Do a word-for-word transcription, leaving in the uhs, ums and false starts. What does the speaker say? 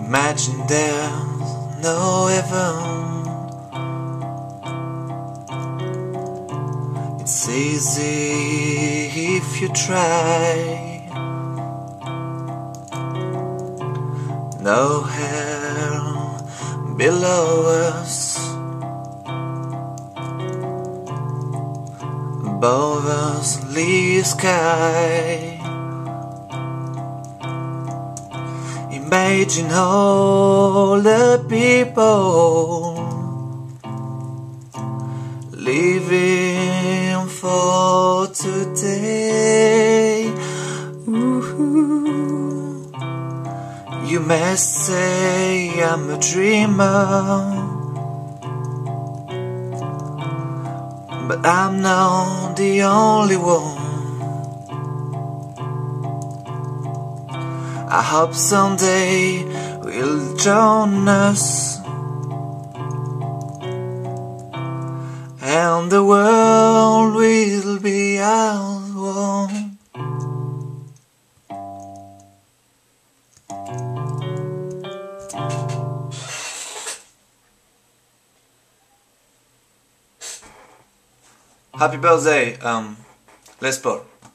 Imagine there's no heaven. It's easy if you try. No hell below us, above us the sky. Imagine all the people living for today. Ooh. You may say I'm a dreamer, but I'm not the only one. I hope someday we'll join us, and the world will be our one. Happy birthday, um, Les Paul.